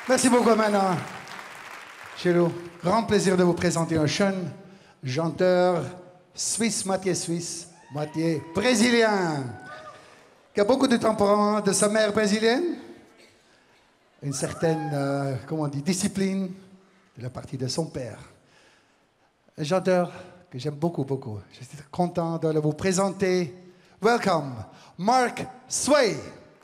Merci beaucoup, Amanda. Chez nous, grand plaisir de vous présenter un jeune chanteur suisse, moitié brésilien, qui a beaucoup de tempérament de sa mère brésilienne, une certaine, comment on dit, discipline de la partie de son père. Un chanteur que j'aime beaucoup, beaucoup. Je suis content de vous présenter. Welcome, Mark Sway.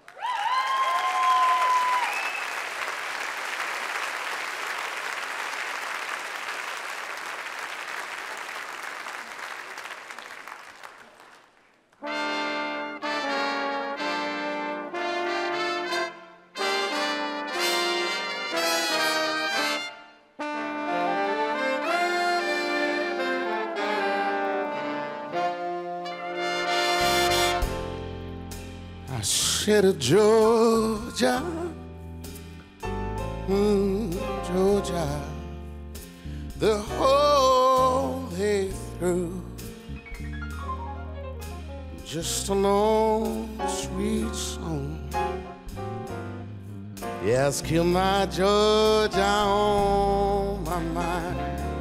Shed of Georgia, Georgia, the whole day through. Just an old sweet song. Yes, kill my Georgia on my mind.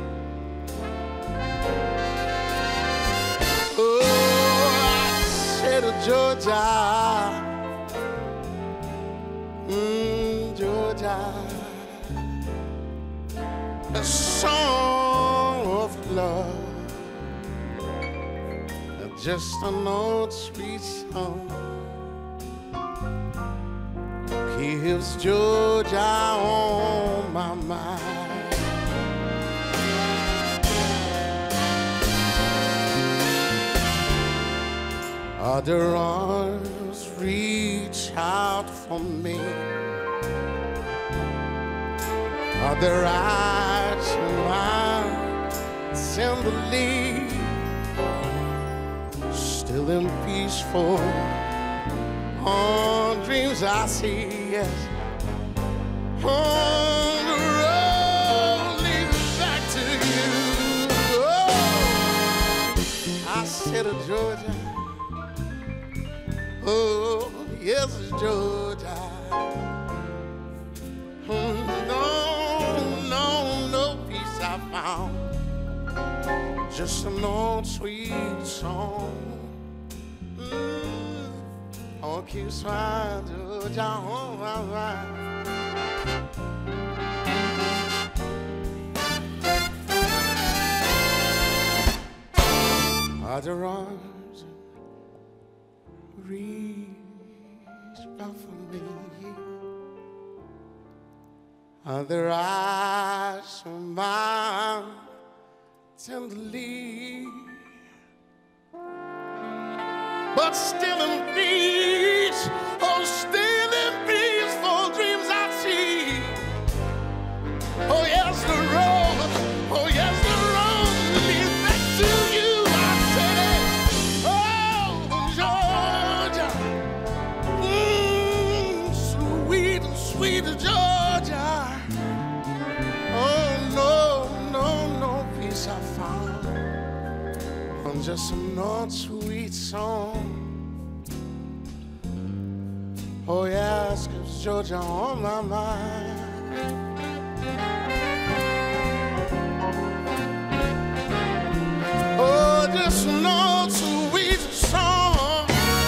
Oh, I shed of Georgia. Georgia, a song of love, just an old sweet song keeps Georgia on my mind. Other arms reach out for me, other eyes smile tenderly, still in peaceful dreams I see, yes, on the road leading back to you. Oh, I said to Georgia, oh, yes, it's Georgia. No peace I found, just an old sweet song. Oh, keep smiling, Georgia, on my mind. Other arms reach out for me, other eyes smile tenderly, but still in peace, oh, still in peaceful dreams I see. Oh, yes, the road, oh, yes, the road leads back to you. I said, oh, Georgia, sweet, sweet Georgia. No peace I found on just an old sweet song. Oh yes, 'cause Georgia on my mind. Oh, just an old sweet song.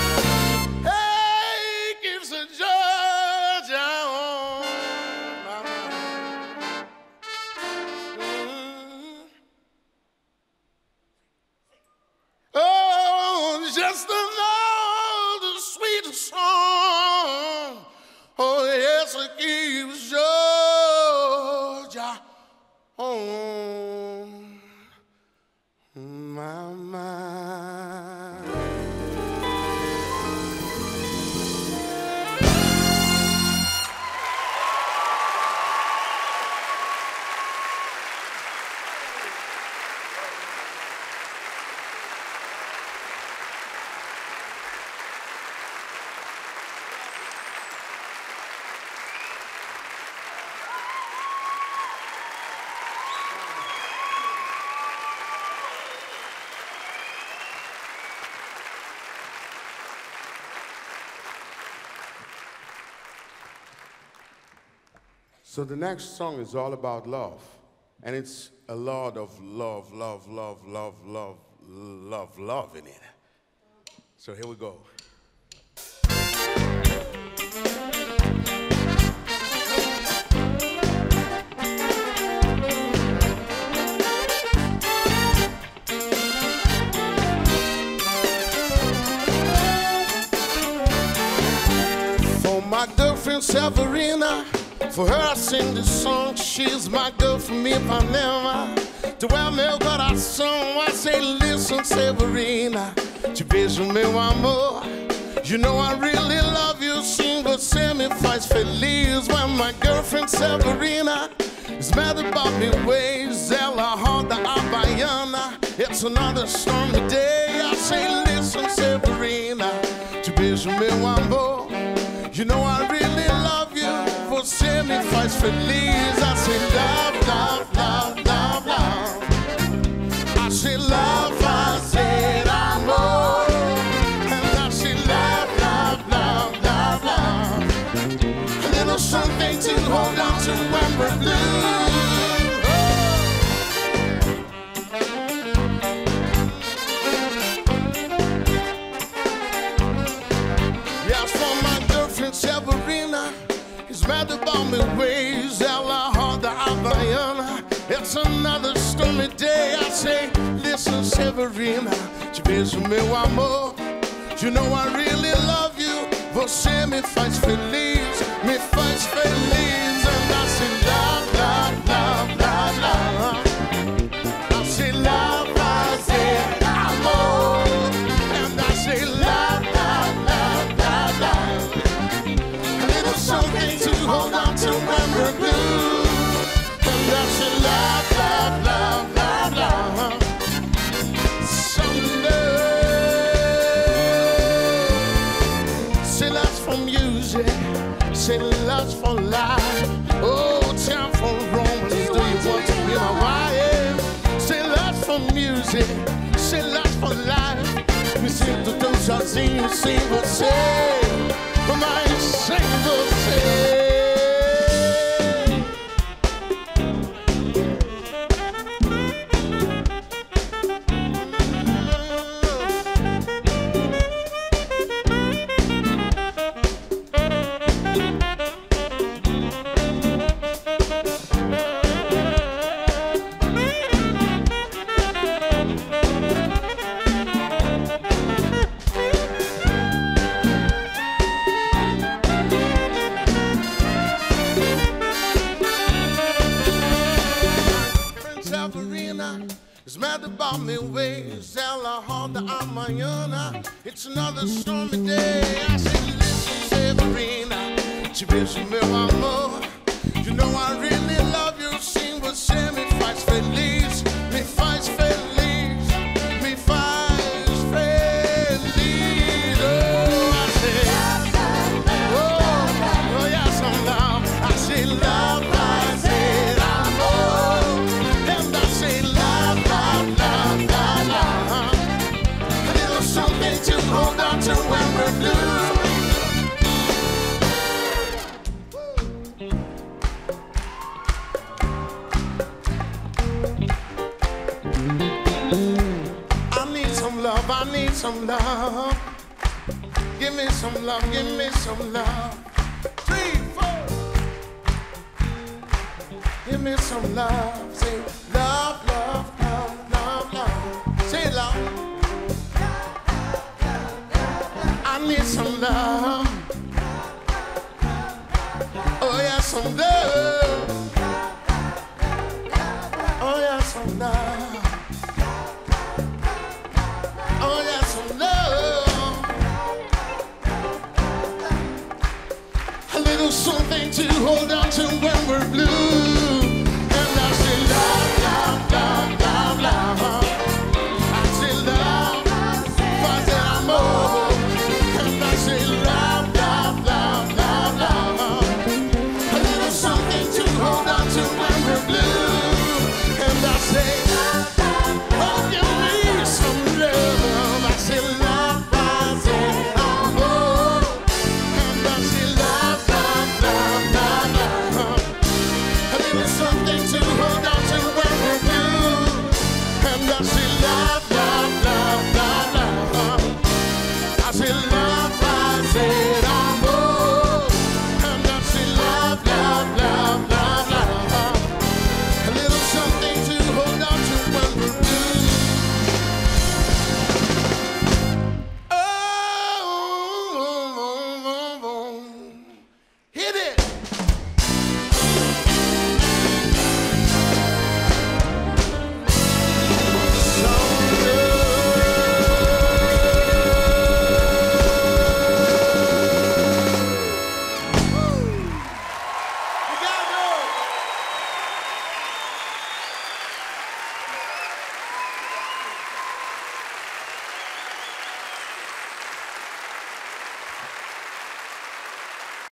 Hey, gives a Georgia on my mind. Oh, just another sweet song. Oh, yes, it keeps Georgia on my mind. So the next song is all about love. And it's a lot of love in it. So here we go. For my girlfriend Severina, for her I sing this song. She's my girl for me if I never to well meu coração. I say listen Severina, te vejo meu amor. You know I really love you, sim, você me faz feliz. When my girlfriend Severina is mad about me ways, ela roda a baiana. It's another stormy day. I say listen Severina, te vejo meu amor. You know I really love you, você me faz feliz. I say love, love, love, love, love. I say love, fazer amor. And I say love, love, love, love, love. A little something to hold on to when we're blue. Yes, for my girlfriend Severina is mad about me ways, ela roda a baiana. It's another stormy day. I say, listen Severina, te vejo meu amor. You know I really love you, você me faz feliz, me faz feliz. And I say love, love, love, love, love. I say love, fazer amor. And I say love, love, love, love, love. A little something to hold on to when we're blue. And I say love, love, love, love, love. Some love. Say love's for music, say love's for life. Oh, time for romance, do you want to be my wife? Say love's for music, say love's for life. Me sinto tão sozinho sem você, mas sem você. Is mad about me ways, ela roda a manhã. It's another stormy day. I say listen Severina, te vejo meu amor. You know I really love you, sim, você me faz feliz, me faz feliz, me faz feliz. Oh, I say, oh yes I'm love. I say love, fazer amor. And I say love, love, love, love, love. A little something to hold on to when we're blue. I need some love, I need some love. Give me some love, give me some love. 3, 4. Give me some love. Say love, love, love, love, love. Say love. I need some love. Oh yeah, some love. Oh yeah, some love. Oh yeah, some love. A little something to